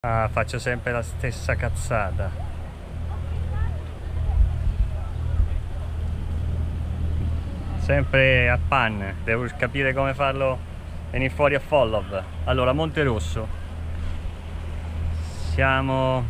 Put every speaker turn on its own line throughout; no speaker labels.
Ah, faccio sempre la stessa cazzata. Sempre a pan, devo capire come farlo venire fuori a follow. Allora, Monte Rosso. Siamo...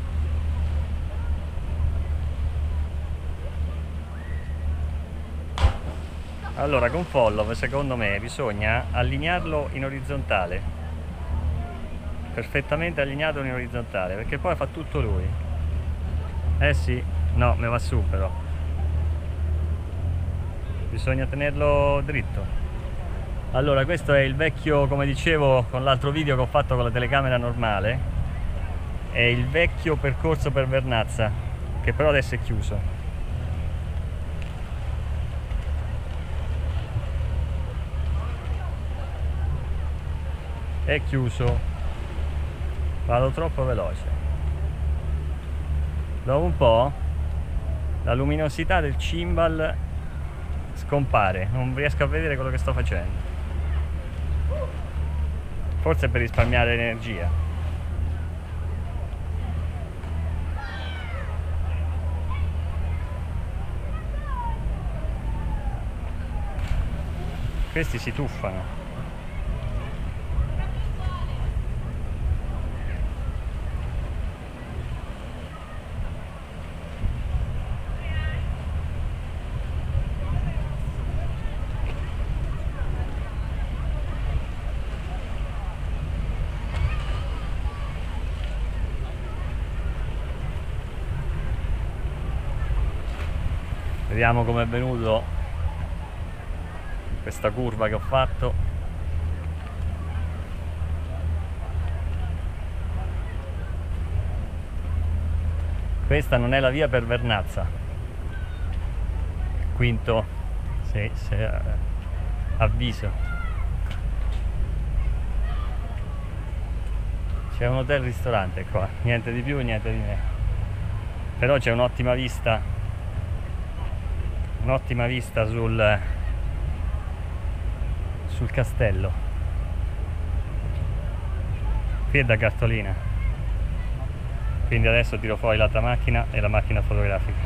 Allora, con follow secondo me bisogna allinearlo in orizzontale. Perfettamente allineato in orizzontale, perché poi fa tutto lui. Eh sì, no, me va su però. Bisogna tenerlo dritto. Allora, questo è il vecchio, come dicevo con l'altro video che ho fatto con la telecamera normale, è il vecchio percorso per Vernazza, che però adesso è chiuso. È chiuso. Vado troppo veloce. Dopo un po' la luminosità del gimbal scompare, non riesco a vedere quello che sto facendo. Forse per risparmiare energia. Questi si tuffano. Vediamo com'è venuto questa curva che ho fatto. Questa non è la via per Vernazza. Quinto avviso. C'è un hotel ristorante qua, niente di più, niente di meno. Però c'è un'ottima vista sul castello. Qui è da cartolina, quindi adesso tiro fuori l'altra macchina e la macchina fotografica.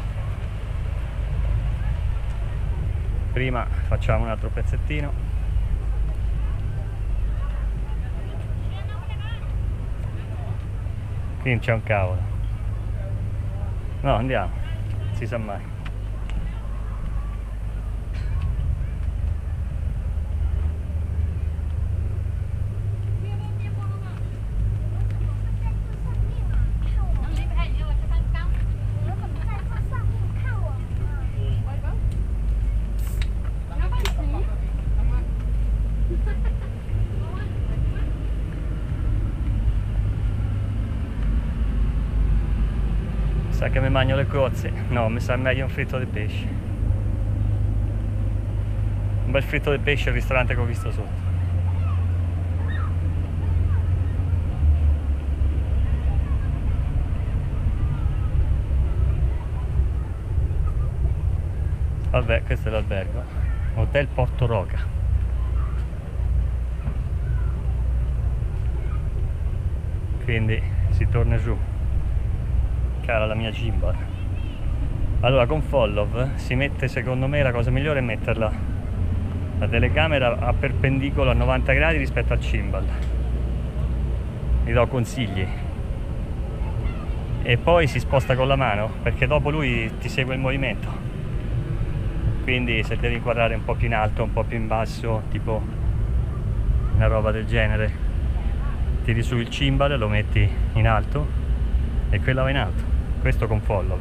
Prima facciamo un altro pezzettino. Qui non c'è un cavolo. No, andiamo, non si sa mai. Sa che mi mangio le cozze. No, mi sa meglio un fritto di pesce. Un bel fritto di pesce al ristorante che ho visto sotto. Vabbè, questo è l'albergo. Hotel Porto Roca. Quindi si torna giù. Cara la mia gimbal. Allora, con follow si mette, secondo me la cosa migliore è metterla la telecamera a perpendicolo a 90 gradi rispetto al gimbal. Vi do consigli. E poi si sposta con la mano, perché dopo lui ti segue il movimento. Quindi se devi inquadrare un po' più in alto, un po' più in basso, tipo una roba del genere, tiri su il gimbal, lo metti in alto e quella va in alto. Questo con follow,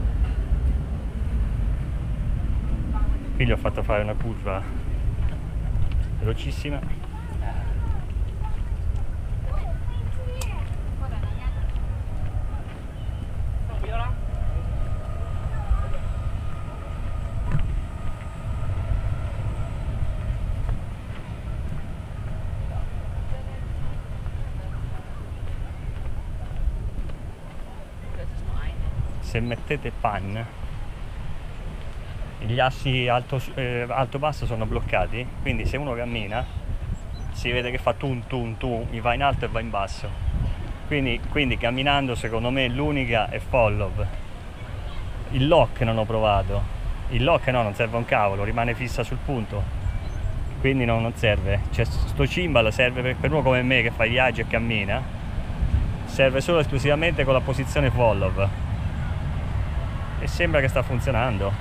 Qui gli ho fatto fare una curva velocissima. Se mettete pan, gli assi alto-basso sono bloccati, quindi se uno cammina si vede che fa tun tun tun, va in alto e va in basso. quindi camminando secondo me l'unica è follow. Il lock non ho provato, il lock no, non serve un cavolo, rimane fissa sul punto, quindi non serve. Cioè, sto gimbal serve per uno come me che fa viaggi e cammina, serve solo esclusivamente con la posizione follow e sembra che sta funzionando.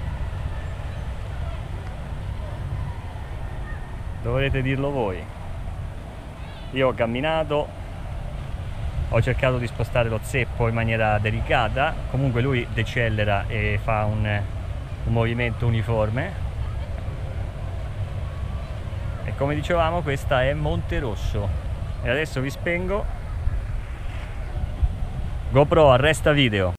Dovrete dirlo voi. Io ho camminato, ho cercato di spostare lo zeppo in maniera delicata, comunque lui decelera e fa un movimento uniforme. E come dicevamo, questa è Monterosso. E adesso vi spengo. GoPro, arresta video.